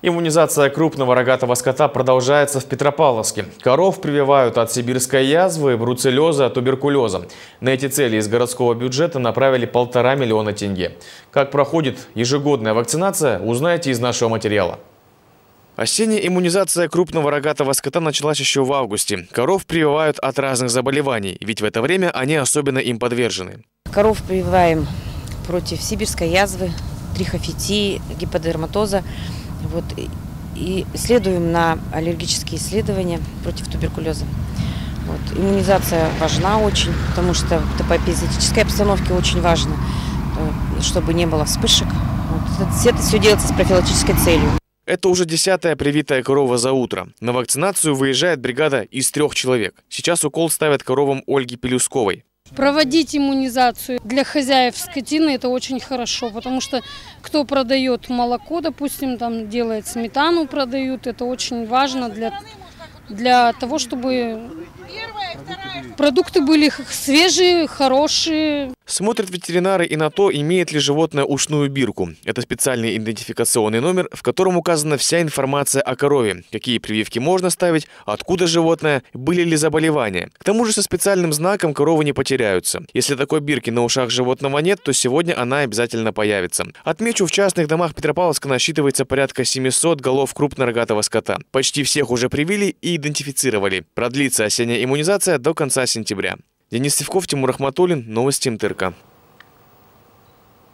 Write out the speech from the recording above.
Иммунизация крупного рогатого скота продолжается в Петропавловске. Коров прививают от сибирской язвы, бруцеллеза, туберкулеза. На эти цели из городского бюджета направили 1,5 миллиона тенге. Как проходит ежегодная вакцинация, узнаете из нашего материала. Осенняя иммунизация крупного рогатого скота началась еще в августе. Коров прививают от разных заболеваний, ведь в это время они особенно им подвержены. Коров прививаем против сибирской язвы, трихофитии, гиподерматоза. И следуем на аллергические исследования против туберкулеза. Иммунизация важна очень, потому что по эпизоотической обстановке очень важно, чтобы не было вспышек. Это все делается с профилактической целью. Это уже 10-я привитая корова за утро. На вакцинацию выезжает бригада из 3 человек. Сейчас укол ставят коровам Ольги Пелюсковой. Проводить иммунизацию для хозяев скотины – это очень хорошо, потому что кто продает молоко, допустим, там делает сметану, продают, это очень важно для того, чтобы продукты были свежие, хорошие. Смотрят ветеринары и на то, имеет ли животное ушную бирку. Это специальный идентификационный номер, в котором указана вся информация о корове, какие прививки можно ставить, откуда животное, были ли заболевания. К тому же со специальным знаком коровы не потеряются. Если такой бирки на ушах животного нет, то сегодня она обязательно появится. Отмечу, в частных домах Петропавловска насчитывается порядка 700 голов крупнорогатого скота. Почти всех уже привили и идентифицировали. Продлится осенняя иммунизация до конца сентября. Денис Севков, Тимур Ахматуллин, новости МТРК.